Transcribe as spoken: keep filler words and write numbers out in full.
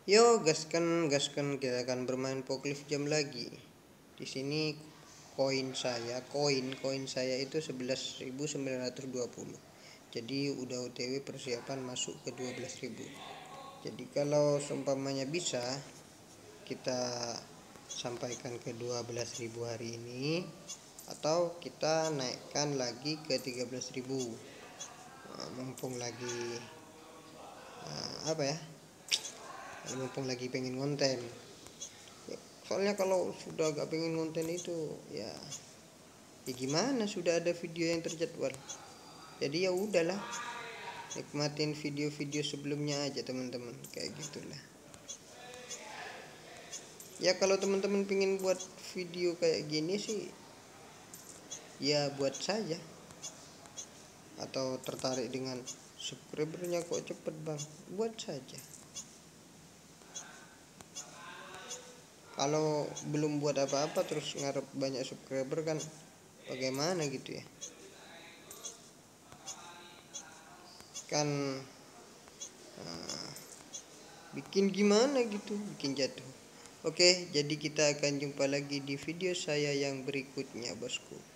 Yo, gaskan, gaskan kita akan bermain forklift jam lagi. Di sini koin saya, koin koin saya itu sebelas ribu sembilan ratus dua puluh. Jadi udah O T W persiapan masuk ke dua belas ribu. Jadi kalau seumpamanya bisa kita sampaikan ke dua belas ribu hari ini, atau kita naikkan lagi ke tiga belas ribu. Nah, mumpung lagi uh, apa ya? Mumpung lagi pengen konten. Soalnya kalau sudah gak pengen konten itu ya ya gimana, sudah ada video yang terjadwal. Jadi ya udahlah, nikmatin video-video sebelumnya aja teman-teman, kayak gitulah. Ya kalau teman-teman pengen buat video kayak gini sih ya buat saja, atau tertarik dengan subscribernya kok cepet bang, buat saja. Kalau belum buat apa-apa terus ngarep banyak subscriber kan bagaimana gitu ya kan, uh, bikin gimana gitu, bikin jatuh. Oke, jadi kita akan jumpa lagi di video saya yang berikutnya bosku.